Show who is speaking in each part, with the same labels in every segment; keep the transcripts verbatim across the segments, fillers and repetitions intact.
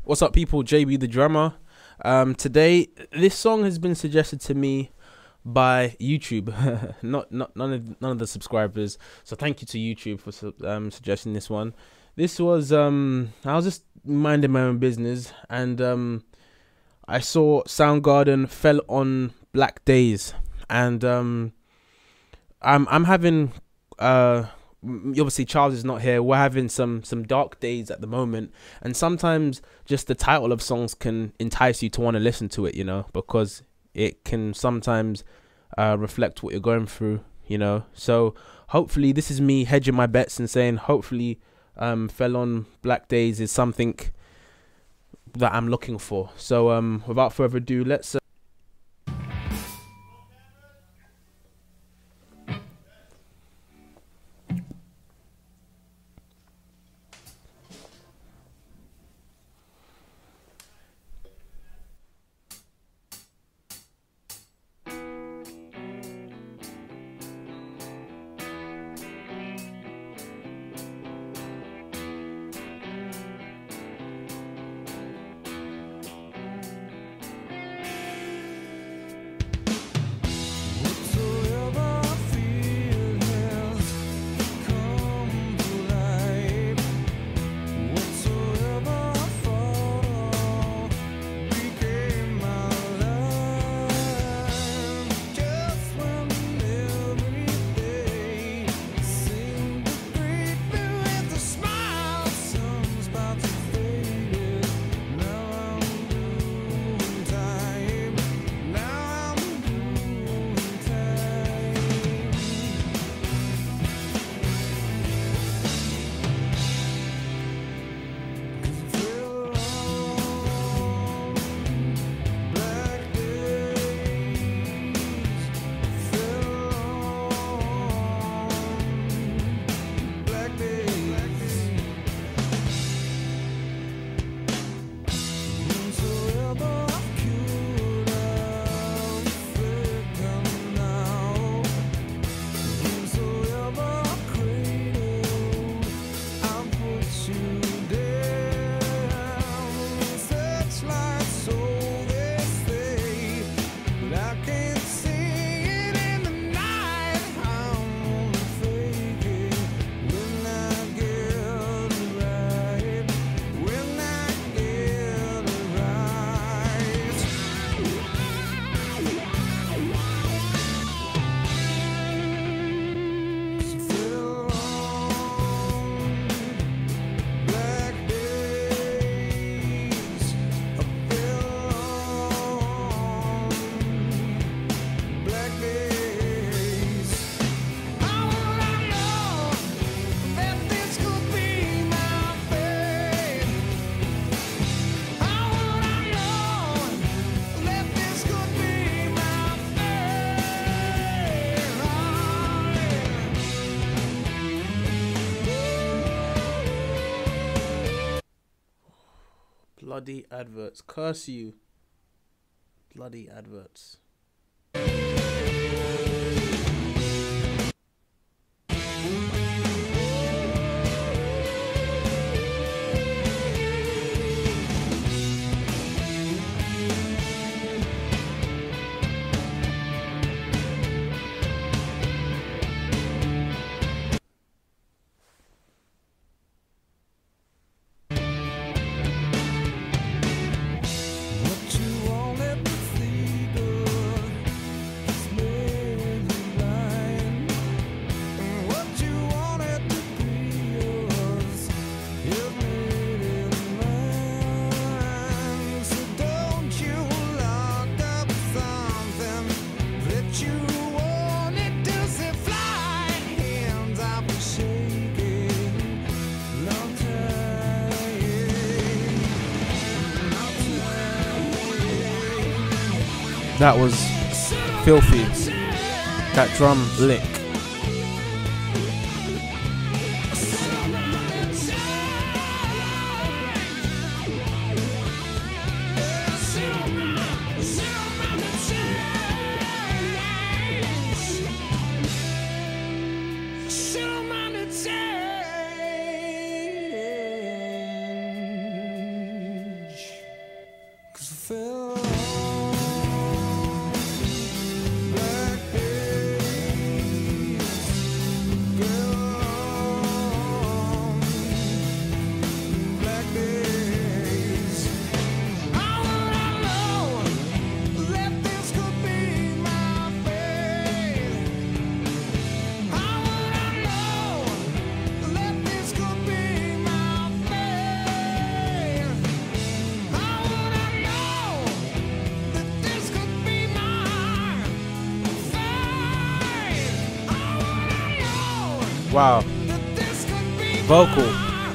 Speaker 1: What's up, people? J B the drummer. Um, today, this song has been suggested to me by YouTube, not not none of none of the subscribers. So thank you to YouTube for su- um suggesting this one. This was um I was just minding my own business, and um I saw Soundgarden Fell on Black Days, and um I'm I'm having uh. obviously Charles is not here. We're having some some dark days at the moment, and sometimes just the title of songs can entice you to want to listen to it, you know, because it can sometimes uh reflect what you're going through, you know. So hopefully this is me hedging my bets and saying hopefully um Fell on Black Days is something that I'm looking for. So um without further ado, let's uh, bloody adverts. Curse you. Bloody adverts. That was filthy. That drum lick. Wow. Vocal.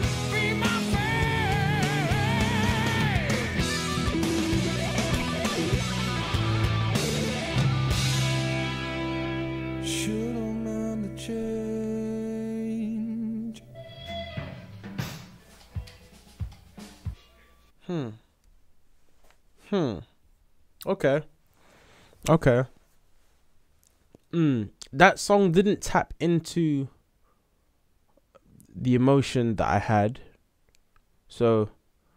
Speaker 1: Hmm. Hmm. Okay. Okay. Hmm. That song didn't tap into the emotion that I had. So,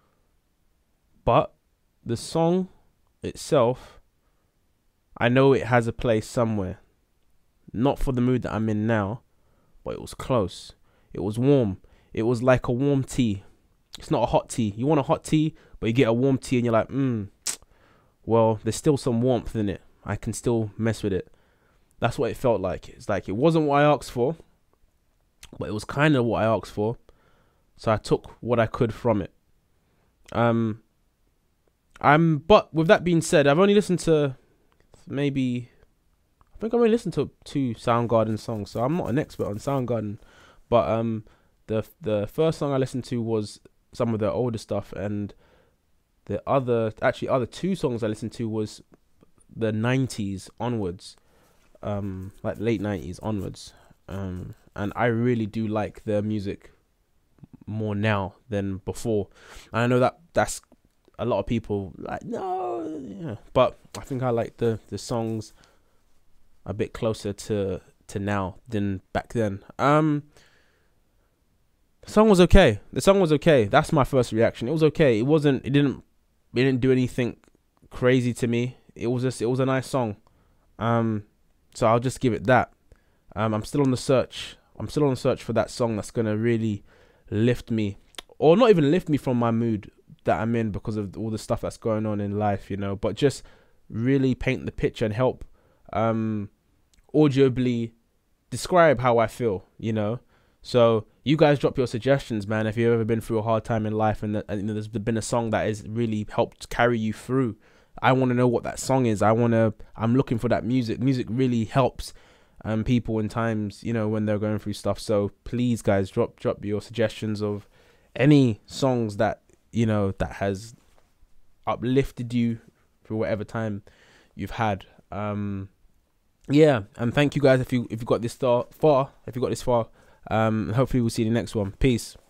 Speaker 1: but the song itself, I know it has a place somewhere. Not for the mood that I'm in now, but it was close. It was warm. It was like a warm tea. It's not a hot tea. You want a hot tea, but you get a warm tea and you're like, mm, well, there's still some warmth in it. I can still mess with it. That's what it felt like. It's like it wasn't what I asked for, but it was kind of what I asked for. So I took what I could from it. Um, I'm. But with that being said, I've only listened to maybe. I think I've only listened to two Soundgarden songs, so I'm not an expert on Soundgarden. But um, the the first song I listened to was some of their older stuff, and the other, actually, other two songs I listened to was the nineties onwards, um, like late nineties onwards. Um, and I really do like their music more now than before. And I know that that's a lot of people like, no, yeah. But I think I like the the songs a bit closer to to now than back then. Um, the song was okay. The song was okay. That's my first reaction. It was okay. It wasn't. It didn't. It didn't do anything crazy to me. It was just. It was a nice song. Um, so I'll just give it that. Um, I'm still on the search. I'm still on the search for that song that's gonna really lift me, or not even lift me from my mood that I'm in because of all the stuff that's going on in life, you know. But just really paint the picture and help, um, audibly describe how I feel, you know. So you guys drop your suggestions, man. If you've ever been through a hard time in life and, and there's been a song that has really helped carry you through, I want to know what that song is. I want to. I'm looking for that music. Music really helps um people in times, you know, when they're going through stuff. So please, guys, drop drop your suggestions of any songs that, you know, that has uplifted you through whatever time you've had. Um, yeah, and thank you guys if you if you got this far. If you got this far, um, hopefully we'll see you in the next one. Peace.